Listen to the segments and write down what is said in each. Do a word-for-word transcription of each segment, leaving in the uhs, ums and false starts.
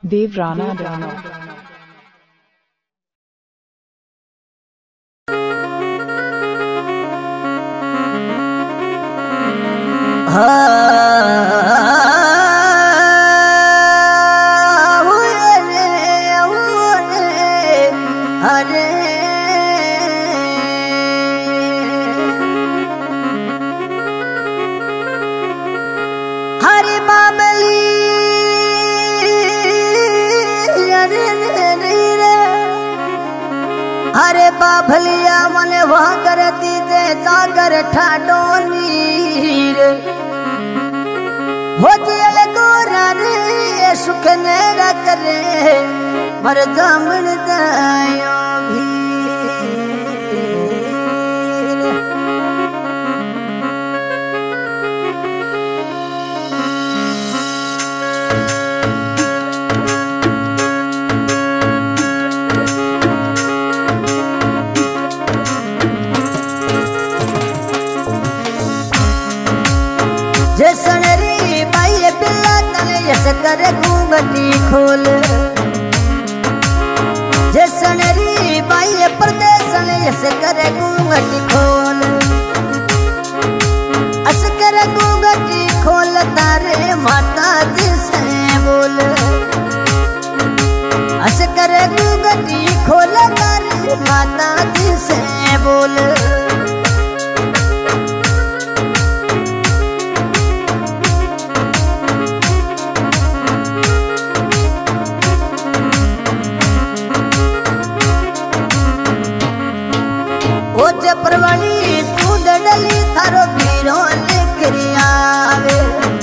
देवराना राणा। हरे बाबली हरे बाभलिया मने वह कर दीजे जागर ठाडो नीर हो जियल गोरा रे सुख ने करे मर जामन दायो भी जैसन री बाई पिल्ला तले यस करे घूंघटी खोल जैसन री बाई परदेसन यस करे घूंघटी खोल अस करे घूंघटी खोल तारे माता जी से बोल अस करे घूंघटी खोल तारे माता जी से बोल परवानी तू डली थारो भीरो लेकरिया आवे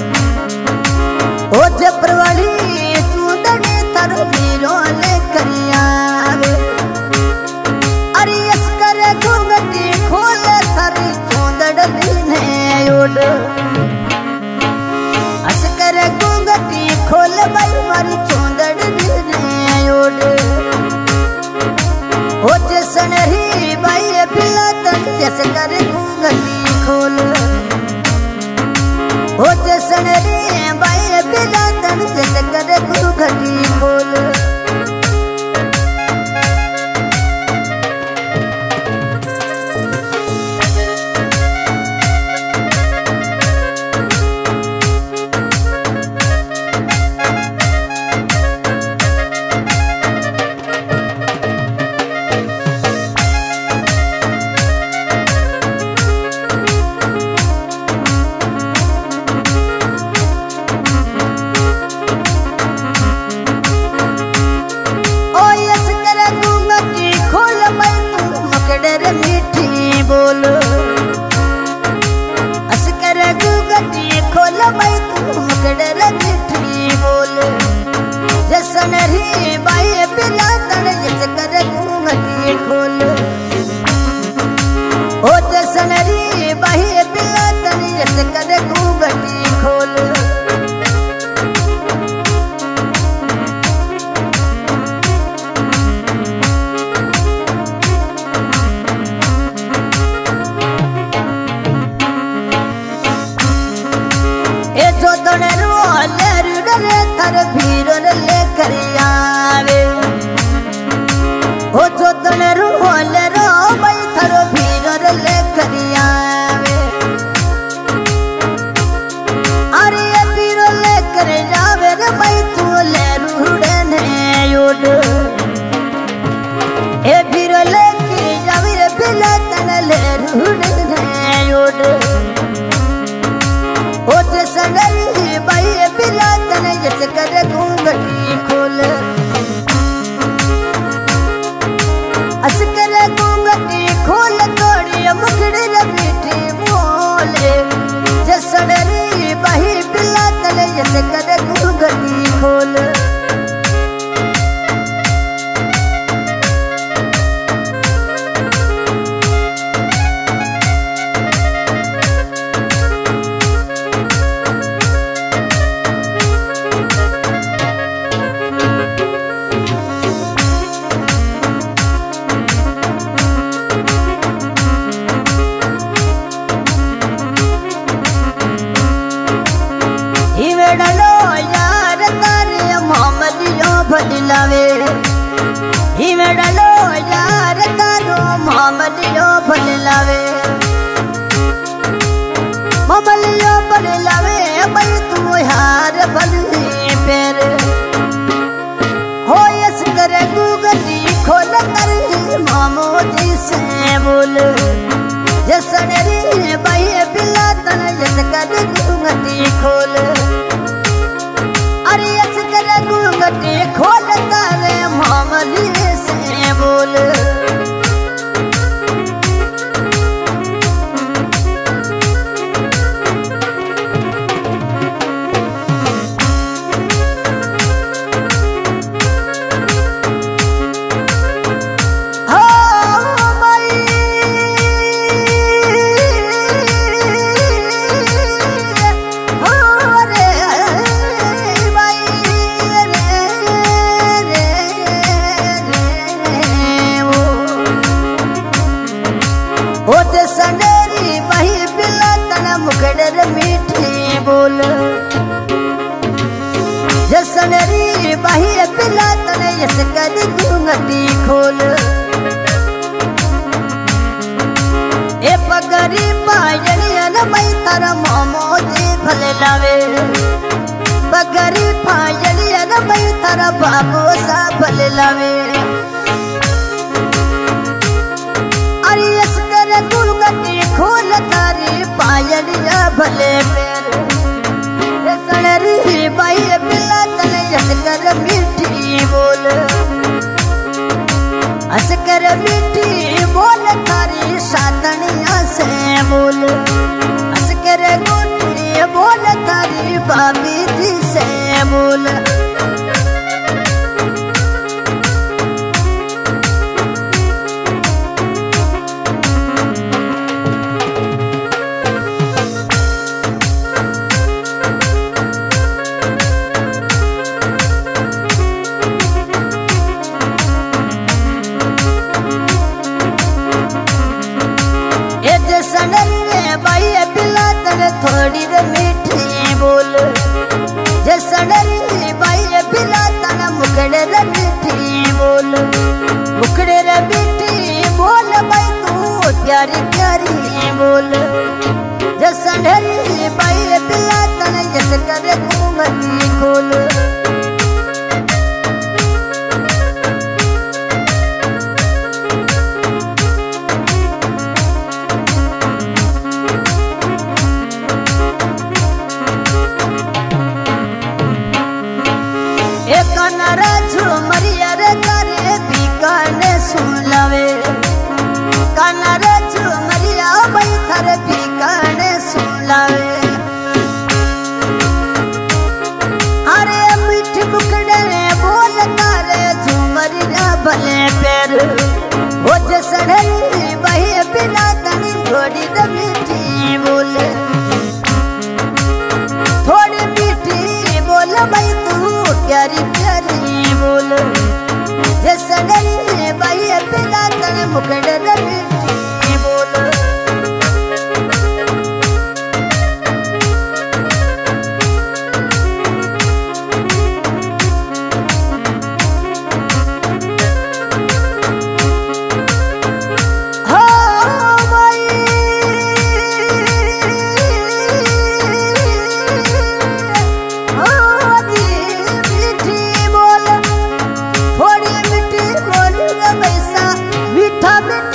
ओ जे परवानी तू डली थारो भीरो लेकरिया आवे अरे यस करे घूंघटी खोल थारी चूंदड़ी ने उड़ अस करे घूंघटी खोल भाई मारी चूंदड़ी ने उड़ ओ जे सनरी बाई पिल्ला यस करे घूंघटी खोल हो जैसन रे बाई पिल्ला तन यस करे घूंघटी खोल बोल अस करे घूंघटी खोल भाई तू मुकड़े मिठी बोल जैसन री बाई पिल्ला तन यस करे घूंघटी खोल ओ जैसन री बाई पिल्ला तन यस करे घूंघटी खोल थर भीरो ले कर आवे हो जो तन रोल रो भाई थरो भीरो ले कर आवे अरे ये भीरो ले कर जावे रे भाई तू ले रूड़े ने उड़ ए भीरो ले कर जावे रे पिल्ला तन ले रूड़े ने उड़ ओ जैसन री बाई पिल्ला तन यस करे घूंघटी खोल अस करे घूंघटी खोल तोड़ी मुखड़ी रे मीठी बोले जैसन री बाई पिल्ला तन यस करे घूंघटी खोल वेड़लो लावे ही में डालो यार तारो मामलियो भल लावे मामलियो भल लावे भाई तू यार भल पैर हो यस करे गूगली खोल कर मामो जी से बोल जसनरी भाई पिला तन यस कर गूगली खोल अरे यस कर गूगली खोल कर मामली से बोल सनेरी वही पिला तना मुखड़र मीठी बोल जसनेरी वही पिला तना यस कर गूंगटी खोल ए पगरी पायनिया न मई तारा मामो जी भले लावे पगरी पायनिया न मई तारा बाबू सा भले लावे अरे यस कर गूंगटी खोल तारी पायलिया भले पैर सनरी बाई पिला तन यस कर मीठी बोल हस कर मीठी बोल तारी सातनिया से बोल हस कर गोटी बोल तारी भाभी जी से बोल सनरी बाई पिला तर थोड़ी रे मीठी बोल जसनरी बाई पिला तन मुखड़े रे मीठी बोल मुखड़े रे मीठी बोल भाई तू प्यारी प्यारी बोल जसनरी बाई पिला तन यस कर गूंगटी खोल कनरा झुमरिया रे करे बीकाने सुलावे कनरा झुमरिया भाई थर बीकाने सुलावे अरे मीठी मुखड़े बोल तारे झुमरिया भले पैर हो जसनरी भाई बिना तनी थोड़ी द मीठी बोल थोड़ी मीठी बोल भाई तू प्यारी प्यारी बोल जसनरी बाई पिला तन मुखड़र मीठी बोल मीठा मीठा